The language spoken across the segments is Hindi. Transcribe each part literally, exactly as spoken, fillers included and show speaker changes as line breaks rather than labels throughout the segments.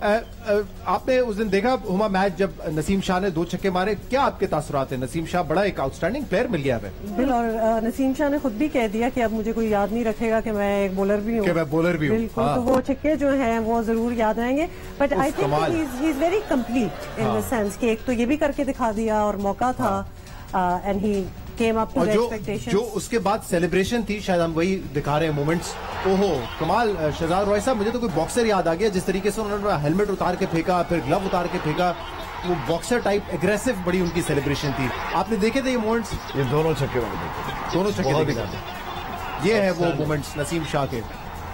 आपने उस दिन देखा हुआ मैच जब नसीम शाह ने दो छक्के मारे, क्या आपके तासुरात है? नसीम शाह बड़ा एक आउटस्टैंडिंग प्लेयर मिल गया है
बिल्कुल, और नसीम शाह ने खुद भी कह दिया कि अब मुझे कोई याद नहीं रखेगा कि मैं एक बॉलर भी हूँ,
कि मैं बॉलर भी हूँ।
बिल्कुल,
हाँ।
तो वो छक्के जो हैं वो जरूर याद रहेंगे। But I think he is very complete in the sense कि एक तो ये भी करके दिखा दिया और मौका था, and he came up to the expectations.
जो उसके बाद सेलिब्रेशन थी, शायद हम वही दिखा रहे हैं मोमेंट्स। ओहो कमाल। शहजाद रॉय साहब, मुझे तो कोई बॉक्सर याद आ गया, जिस तरीके से उन्होंने हेलमेट उतार के फेंका, फिर ग्लव उतार के फेंका, वो बॉक्सर टाइप एग्रेसिव बड़ी उनकी सेलिब्रेशन थी। आपने देखे थे ये मोमेंट्स?
ये दोनों छक्के मैंने देखे,
दोनों छक्के देखे। ये है वो मोमेंट्स नसीम शाह के,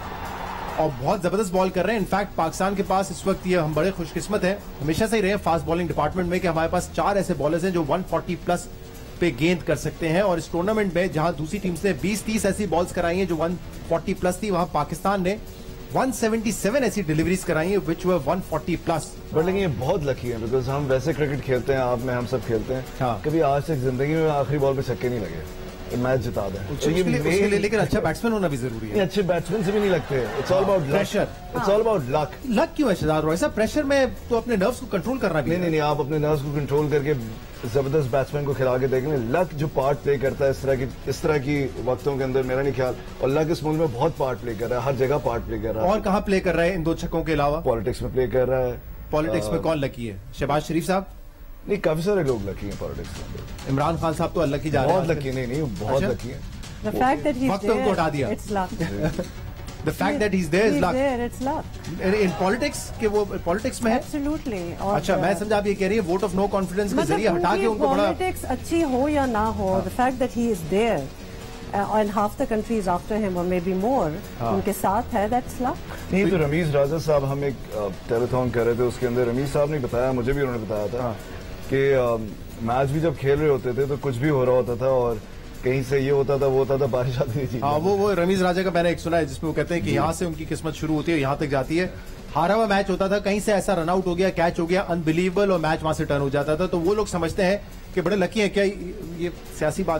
और बहुत जबरदस्त बॉल कर रहे हैं। इनफैक्ट पाकिस्तान के पास इस वक्त ये हम बड़े खुशकिस्मत हैं, हमेशा से ही रहे फास्ट बॉलिंग डिपार्टमेंट में, कि हमारे पास चार ऐसे बॉलर्स हैं जो एक सौ चालीस प्लस पे गेंद कर सकते हैं। और इस टूर्नामेंट में जहां दूसरी टीम ने बीस तीस ऐसी बॉल्स कराई हैं जो एक सौ चालीस प्लस थी, वहां पाकिस्तान ने एक सौ सतहत्तर ऐसी डिलीवरीज कराई हैं विच वर एक सौ चालीस प्लस।
बट लेकिन ये बहुत लकी है, बिकॉज हम वैसे क्रिकेट खेलते हैं, आप में हम सब खेलते हैं।
हाँ।
कभी आज तक जिंदगी में आखिरी बॉल पे छक्के नहीं लगे, मैच जिता दें।
तो ये उसके लिए लेकिन अच्छा बैट्समैन होना भी जरूरी है।
अच्छे बैट्समैन से भी नहीं लगते, it's all about
pressure,
it's all about luck.
Luck क्यों है शहजाद रॉय साहब? प्रेशर में तो अपने नर्व्स को कंट्रोल करना भी
नहीं नहीं नहीं, आप अपने नर्व्स को कंट्रोल करके जबरदस्त बैट्समैन को खिला के देखेंगे। लक जो पार्ट प्ले करता है इस तरह की इस तरह की वक्तों के अंदर, मेरा नहीं ख्याल, और लक इस मुल्क में बहुत पार्ट प्ले कर रहा है, हर जगह पार्ट प्ले कर रहा है।
और कहाँ प्ले कर रहा है इन दो छक्कों के अलावा?
पॉलिटिक्स में प्ले कर रहा है।
पॉलिटिक्स में कौन लकी है? शहबाज शरीफ साहब?
नहीं, काफी सारे लोग लकी हैं पॉलिटिक्स के अंदर।
इमरान खान साहब तो लकी जा रहे हैं।
बहुत लकी नहीं नहीं बहुत लकी है।
The fact that he's
वक्त
there,
उनको हटा दिया।
it's luck.
The fact that he's there is
He's
luck.
there, it's luck.
In politics के वो पॉलिटिक्स में है?
Absolutely. और
अच्छा, मैं समझा आप ये कह रही है वोट ऑफ नो कॉन्फिडेंस के जरिए हटा के उनको बड़ा।
पॉलिटिक्स अच्छी हो या ना हो, the fact that he is there and half the country is after him or maybe more, उनके साथ है, that's luck.
नहीं तो रमीज राजा साहब, हम एक टेलीथॉन कर रहे थे, उसके अंदर रमीज साहब ने बताया, मुझे भी उन्होंने बताया था कि मैच भी जब खेल रहे होते थे तो कुछ भी हो रहा होता था और कहीं से ये होता था वो होता था, बारिश आती थी।
हाँ, वो वो रमीज राजा का मैंने एक सुना है जिसमें वो कहते हैं कि यहाँ से उनकी किस्मत शुरू होती है, यहाँ तक जाती है। हारा हुआ मैच होता था, कहीं से ऐसा रन आउट हो गया, कैच हो गया, अनबिलीवेबल, और मैच वहां से टर्न हो जाता था। तो वो लोग समझते हैं कि बड़े लकी हैं। क्या ये सियासी बात